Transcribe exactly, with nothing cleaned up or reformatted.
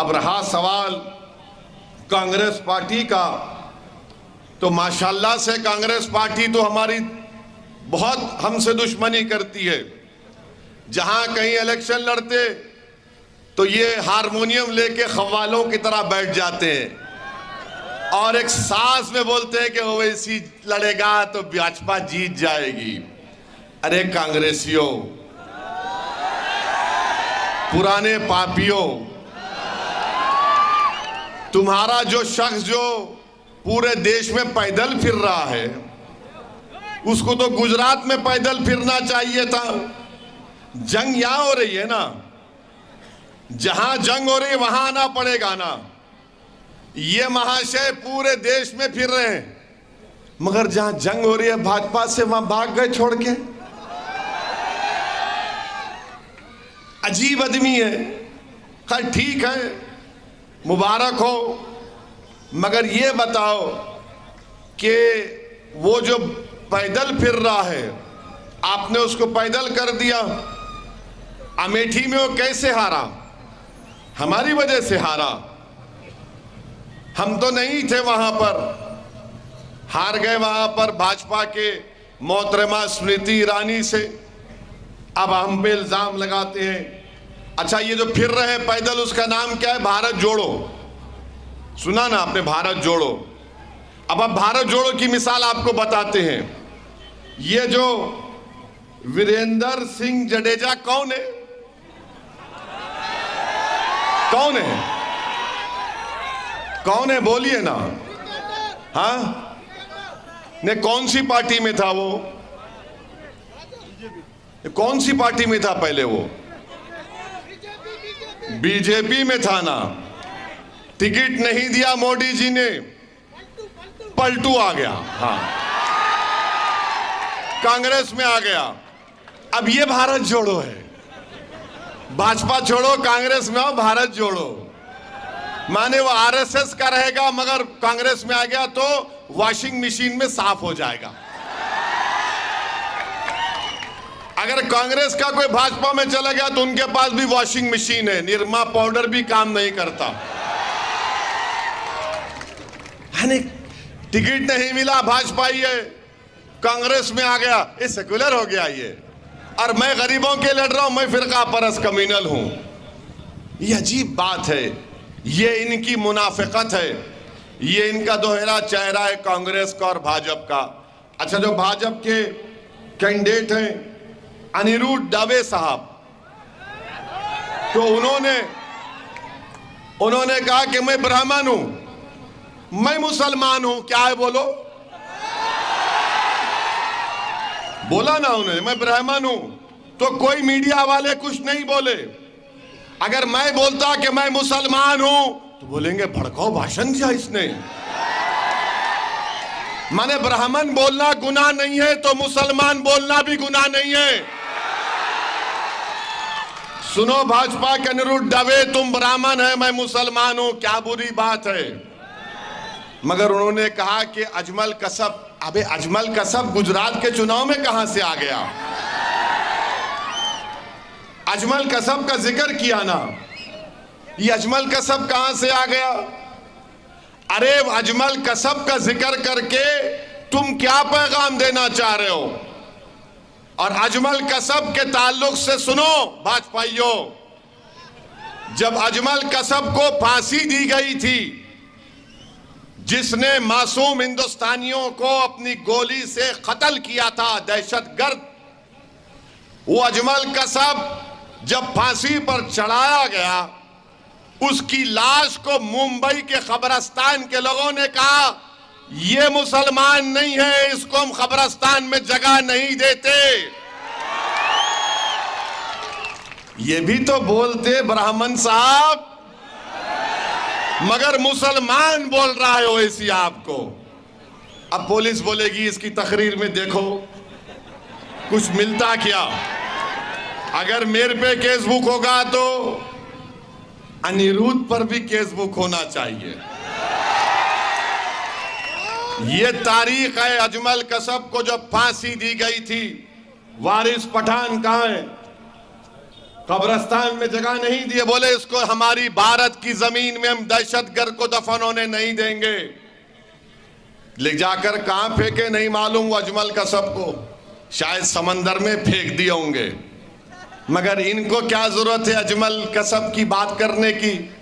अब रहा सवाल कांग्रेस पार्टी का, तो माशाल्लाह से कांग्रेस पार्टी तो हमारी बहुत हमसे दुश्मनी करती है। जहां कहीं इलेक्शन लड़ते तो ये हारमोनियम लेके खवालों की तरह बैठ जाते हैं और एक सांस में बोलते हैं कि ओवैसी लड़ेगा तो भाजपा जीत जाएगी। अरे कांग्रेसियों, पुराने पापियों, तुम्हारा जो शख्स जो पूरे देश में पैदल फिर रहा है उसको तो गुजरात में पैदल फिरना चाहिए था। जंग यहां हो रही है ना, जहां जंग हो रही है वहां आना पड़ेगा ना। ये महाशय पूरे देश में फिर रहे हैं, मगर जहां जंग हो रही है भाजपा से वहां भाग गए छोड़ के। अजीब आदमी है। खैर ठीक है, मुबारक हो, मगर ये बताओ कि वो जो पैदल फिर रहा है आपने उसको पैदल कर दिया। अमेठी में वो कैसे हारा? हमारी वजह से हारा। हम तो नहीं थे वहां पर, हार गए वहां पर भाजपा के मोहतरमा स्मृति ईरानी से। अब हम पे इल्जाम लगाते हैं। अच्छा, ये जो फिर रहे हैं पैदल उसका नाम क्या है? भारत जोड़ो। सुना ना आपने, भारत जोड़ो। अब अब भारत जोड़ो की मिसाल आपको बताते हैं। ये जो वीरेंद्र सिंह जडेजा कौन है? कौन है? कौन है बोलिए ना। हाँ, ने कौन सी पार्टी में था वो? कौन सी पार्टी में था पहले वो? बीजेपी में था ना। टिकट नहीं दिया मोदी जी ने, पलटू आ गया। हाँ, कांग्रेस में आ गया। अब ये भारत जोड़ो है। भाजपा छोड़ो, कांग्रेस में आओ, भारत जोड़ो। माने वो आरएसएस का रहेगा मगर कांग्रेस में आ गया तो वॉशिंग मशीन में साफ हो जाएगा। अगर कांग्रेस का कोई भाजपा में चला गया तो उनके पास भी वॉशिंग मशीन है, निरमा पाउडर भी काम नहीं करता। टिकट नहीं मिला, भाजपा ये कांग्रेस में आ गया, ये सेक्युलर हो गया ये। और मैं गरीबों के लड़ रहा हूं, मैं फिरका परस्त कम्युनल हूं। ये अजीब बात है, ये इनकी मुनाफिकत है, ये इनका दोहरा चेहरा है कांग्रेस का और भाजपा का। अच्छा, जो भाजपा के कैंडिडेट हैं अनिरुद्ध दवे साहब, तो उन्होंने उन्होंने कहा कि मैं ब्राह्मण हूं, मैं मुसलमान हूं। क्या है बोलो? बोला ना उन्होंने, मैं ब्राह्मण हूं। तो कोई मीडिया वाले कुछ नहीं बोले। अगर मैं बोलता कि मैं मुसलमान हूं तो बोलेंगे भड़काऊ भाषण दिया इसने। माने ब्राह्मण बोलना गुनाह नहीं है तो मुसलमान बोलना भी गुनाह नहीं है। सुनो भाजपा के अनिरुद्ध दवे, तुम ब्राह्मण है, मैं मुसलमान हूं, क्या बुरी बात है। मगर उन्होंने कहा कि अजमल कसब, अबे अजमल कसब गुजरात के चुनाव में कहां से आ गया? अजमल कसब का जिक्र किया ना, ये अजमल कसब कहां से आ गया? अरे अजमल कसब का जिक्र करके तुम क्या पैगाम देना चाह रहे हो? और अजमल कसब के ताल्लुक से सुनो भाजपाइयों, जब अजमल कसब को फांसी दी गई थी, जिसने मासूम हिंदुस्तानियों को अपनी गोली से कत्ल किया था, दहशतगर्द, वो अजमल कसब जब फांसी पर चढ़ाया गया, उसकी लाश को मुंबई के कब्रिस्तान के लोगों ने कहा ये मुसलमान नहीं है, इसको हम कब्रिस्तान में जगह नहीं देते। ये भी तो बोलते ब्राह्मण साहब, मगर मुसलमान बोल रहा है ओवैसी आपको। अब पुलिस बोलेगी इसकी तकरीर में देखो कुछ मिलता क्या। अगर मेरे पे केस बुक होगा तो अनिरुद्ध पर भी केस बुक होना चाहिए। ये तारीख है। अजमल कसब को जब फांसी दी गई थी, वारिस पठान कहाँ है? कब्रिस्तान में जगह नहीं दिए, बोले इसको हमारी भारत की जमीन में हम दहशतगर्द को दफन होने नहीं देंगे। ले जाकर कहां फेंके नहीं मालूम, वो अजमल कसब को शायद समंदर में फेंक दिए होंगे। मगर इनको क्या जरूरत है अजमल कसब की बात करने की?